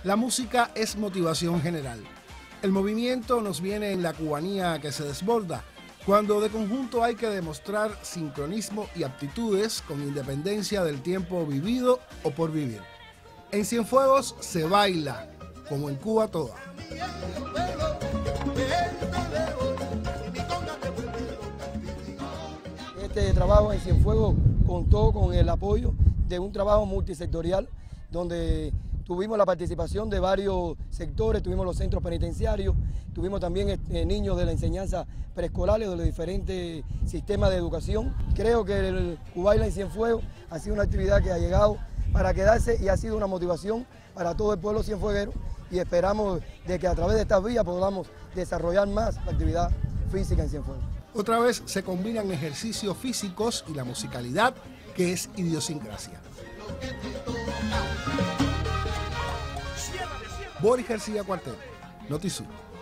La música es motivación general. El movimiento nos viene en la cubanía que se desborda, cuando de conjunto hay que demostrar sincronismo y aptitudes con independencia del tiempo vivido o por vivir. En Cienfuegos se baila, como en Cuba toda. Este trabajo en Cienfuegos contó con el apoyo de un trabajo multisectorial donde tuvimos la participación de varios sectores, tuvimos los centros penitenciarios, tuvimos también niños de la enseñanza preescolar y de los diferentes sistemas de educación. Creo que el Cubaila en Cienfuegos ha sido una actividad que ha llegado para quedarse y ha sido una motivación para todo el pueblo cienfueguero y esperamos de que a través de estas vías podamos desarrollar más la actividad física en Cienfuegos. Otra vez se combinan ejercicios físicos y la musicalidad, que es idiosincrasia. Boris García Cuartel, Notisur.